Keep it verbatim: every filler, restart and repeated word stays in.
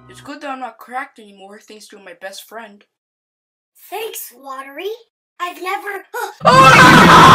It's good that I'm not cracked anymore thanks to my best friend. Thanks, Watery. I've never...